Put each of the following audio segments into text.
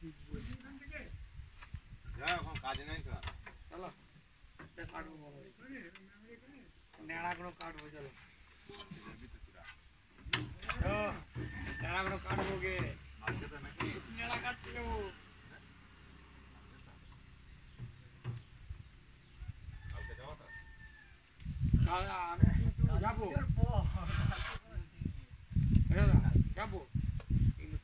কাজে নাই তো চলো কাটবো নেড়াগুলো কাটবো চলো নেড়াগুলো কাটবো গে নেড়া কাটতে যাবো যাবো যাবো কিন্তু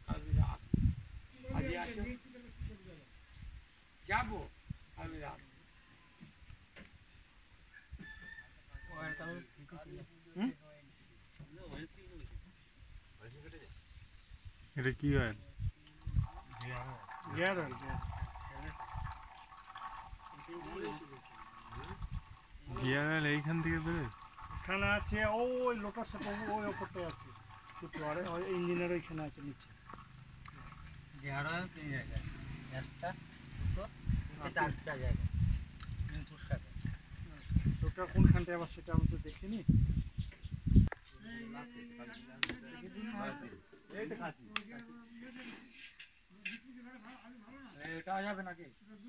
যাবো আমি রাত এটা কি হয়? গিয়ার গিয়ার অয়েল এইখান থেকে বেরোয়? এখানে আছে ওই লোটার সাথে ওই ওপরটাই আছে ওই ইঞ্জিনের ওইখানে আছে নিচে গিয়ার অয়েল 3 জায়গায় একটা দুটো চারটা জায়গায় 300 টাকা ওটা কোনখানটায় আবার সেটা আমি তো দেখিনি এটা যাবে নাকি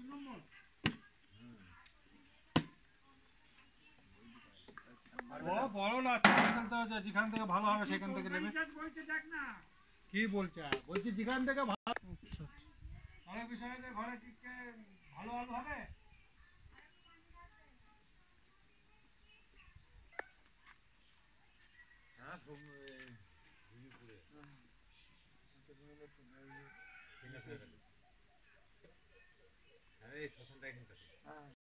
বড় না যেখান থেকে ভালো হবে সেখান থেকে নেবে কি বলছে বলছি যেখান থেকে ভালো অনেক বিষয়ে ঘরে ভালো আলু হবে এই শ্মশানটা এখানটাতে